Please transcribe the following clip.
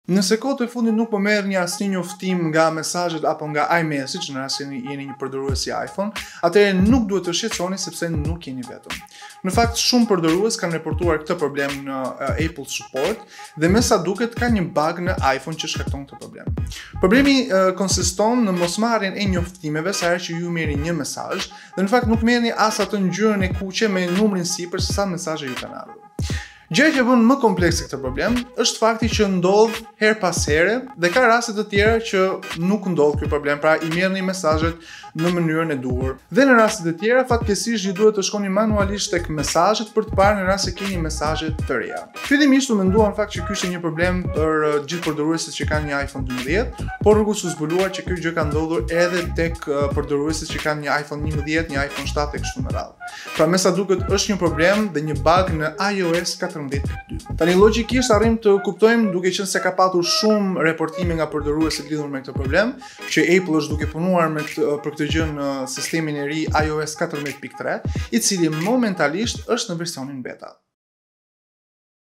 Nëse kohët e fundit nuk po merrni asnjë njoftim nga mesazhet apo nga iMessage, në rast se jeni një përdorues i iPhone, atëherë nuk duhet të shqetësoni sepse nuk jeni vetëm. Në fakt, shumë përdorues kanë raportuar këtë problem në Apple Support dhe me sa duket ka një bug në iPhone që shkakton këtë problem. Problemi konsiston në mosmarrjen e njoftimeve sa herë që ju merrni një mesazh dhe në fakt nuk merrni as atë ngjyrën e kuqe me numrin sipër se sa mesazhe ju kanë ardhur. Gjëja që bën më komplekse këtë problem është fakti që ndodh her pas here dhe ka raste të tjera që nuk ndodh ky problem, pra i merrni mesazhet në mënyrën e duhur. Dhe në raste të tjera fatkeqësisht ju duhet të shkoni manualisht tek mesazhet për të parë në rast se keni mesazhe të reja. Fillimisht u mendua në fakt që ky ishte një problem për gjithë përdoruesit që kanë një iPhone 12, por rrugës u zbuluar që kjo gjë ka ndodhur edhe tek përdoruesit që kanë një iPhone 11, një iPhone 7 e kështu me radhë. Pra me sa duket është një problem dhe një bug në iOS 14.2. Tani logjikisht arrim të kuptojmë, duke qenë se ka patur shumë reportime nga përdoruesit lidhur me këtë problem, që Apple është duke punuar për këtë gjë në sistemin e ri iOS 14.3, i cili momentalisht është në versionin beta.